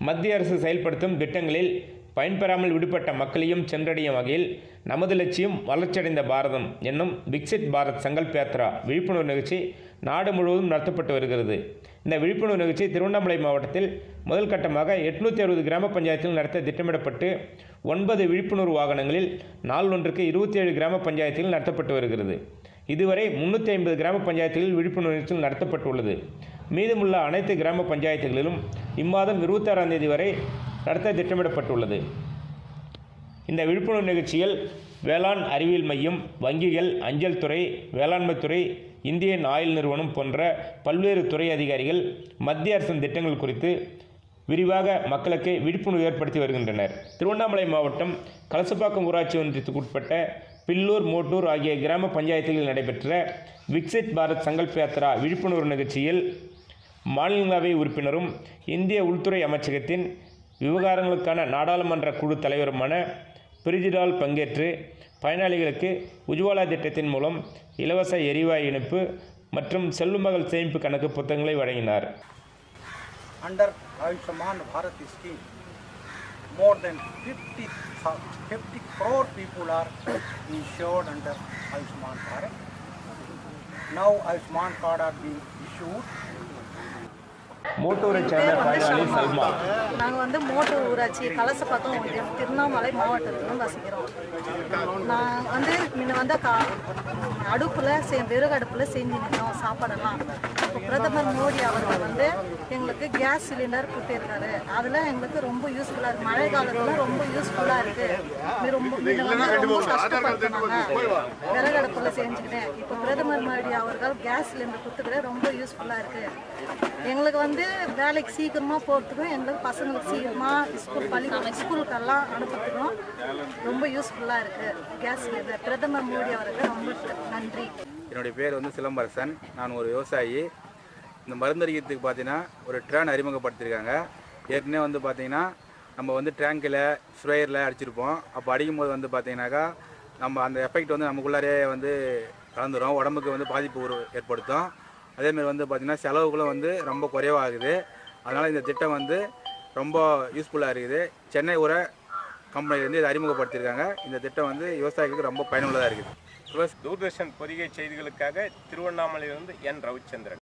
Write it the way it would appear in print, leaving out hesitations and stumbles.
மத்திய அரசு செயல்படுத்தும் திட்டங்களில் பயன்பெறாமல் விடுபட்ட மக்களையும் சென்றடையும் வகையில் நமது லட்சியம் வளர்ச்சியடைந்த பாரதம் என்னும் விக்சித் பாரத் சங்கல்ப் யாத்ரா விழிப்புணர்வு நிகழ்ச்சி நாடு முழுவதும் நடத்தப்பட்டு வருகிறது. இந்த விழிப்புணர்வு நிகழ்ச்சி திருவண்ணாமலை மாவட்டத்தில் முதல் கட்டமாக 860 கிராம பஞ்சாயத்தில் நடத்த திட்டமிடப்பட்டு 9 விழிப்புணர்வு வாகனங்களில் நாள் ஒன்றுக்கு 27 கிராம பஞ்சாயத்தில் நடத்தப்பட்டு வருகிறது. இதுவரை 350 கிராம பஞ்சாயத்துகளில் விழிப்புணர்வு நிகழ்ச்சிகள் நடத்தப்பட்டுள்ளது. மீதமுள்ள அனைத்து கிராம பஞ்சாயத்துகளிலும் இம்மாதம் 26ஆம் தேதி வரை நடத்த திட்டமிடப்பட்டுள்ளது. இந்த விழிப்புணர்வு நிகழ்ச்சியில் வேளாண் அறிவியல் மையம், வங்கிகள், அஞ்சல் துறை, வேளாண்மை துறை, இந்தியன் ஆயில் நிறுவனம் போன்ற பல்வேறு துறை அதிகாரிகள் மத்திய அரசின் திட்டங்கள் குறித்து விரிவாக மக்களுக்கு விழிப்புணர்வு ஏற்படுத்தி வருகின்றனர். திருவண்ணாமலை மாவட்டம் கலசப்பாக்கம் ஊராட்சி ஒன்றியத்துக்கு உட்பட்ட பில்லூர், மோட்டூர் ஆகிய கிராம பஞ்சாயத்துகளில் நடைபெற்ற விக்சித் பாரத் சங்கல்ப் யாத்ரா விழிப்புணர்வு நிகழ்ச்சியில் மாநிலங்களவை உறுப்பினரும் இந்திய உள்துறை அமைச்சகத்தின் விவகாரங்களுக்கான நாடாளுமன்ற குழு தலைவருமான பிரிஜிலால் பங்கேற்று பயனாளிகளுக்கு உஜ்வாலா திட்டத்தின் மூலம் இலவச எரிவாயு இணைப்பு மற்றும் செல்லும் மகள் சேமிப்பு கணக்கு புத்தகங்களை வழங்கினார். Under Ayushman Bharat scheme, more than 50 crore people are insured under Ayushman Bharat. Now Ayushman card are being issued. மோட்டூரை சேர்ந்த பயனாளி சல்மா. நாங்கள் மோட்டூர் ஊராட்சி கலசப்பாக்கம் ஒன்றியம் திருவண்ணாமலை மாவட்டத்திலும் வசிக்கிறோம். நான் முன்ன அடுப்பில் விறகு அடுப்பில் செஞ்சுருந்தோம் சாப்பாடெல்லாம். இப்போ பிரதமர் மோடி அவர்கள் எங்களுக்கு கேஸ் சிலிண்டர் கொடுத்துருக்காரு. அதில் எங்களுக்கு ரொம்ப யூஸ்ஃபுல்லாக இருக்குது. மழை காலத்தில் ரொம்ப யூஸ்ஃபுல்லாக இருக்குது. ரொம்ப கஷ்டப்படுத்தினாங்க. விறகு அடுப்பில் செஞ்சுக்கிட்டேன். இப்போ பிரதமர் மோடி அவர்கள் கேஸ் சிலிண்டர் கொடுத்துக்கிட்டு ரொம்ப யூஸ்ஃபுல்லாக இருக்குது. எங்களுக்கு வேலைக்கு சீக்கிரமாக போகிறதுக்கும் எங்களுக்கு பசங்களுக்கு சீக்கிரமாக ஸ்கூலுக்கெல்லாம் அனுப்புறதுக்கும் ரொம்ப யூஸ்ஃபுல்லாக இருக்குது. கேஸ் சிலிண்டர் பிரதமர் மோடி அவருக்கு ரொம்ப நன்றி. என்னுடைய பேர் சிலம்பரசன். நான் ஒரு விவசாயி. இந்த மருந்தடிக்கிறதுக்கு பார்த்தீங்கன்னா ஒரு ட்ரான் அறிமுகப்படுத்தியிருக்காங்க. ஏற்கனவே பார்த்தீங்கன்னா நம்ம டேங்கில் ஸ்ப்ரேயரில் அடிச்சிருப்போம். அப்போ அடிக்கும்போது பார்த்தீங்கன்னாக்கா நம்ம அந்த எஃபெக்ட் நமக்குள்ளாரே கலந்துரும். உடம்புக்கு பாதிப்பு ஏற்படுத்தும். அதேமாதிரி பார்த்திங்கன்னா செலவுகளும் ரொம்ப குறைவாகுது. அதனால் இந்த திட்டம் ரொம்ப யூஸ்ஃபுல்லாக இருக்குது. சென்னை உர கம்பெனிலேருந்து இதை அறிமுகப்படுத்தியிருக்காங்க. இந்த திட்டம் விவசாயிகளுக்கு ரொம்ப பயனுள்ளதாக இருக்குது. தூர்தர்ஷன் பொதிகை செய்திகளுக்காக திருவண்ணாமலையிலிருந்து என் ரவிச்சந்திரன்.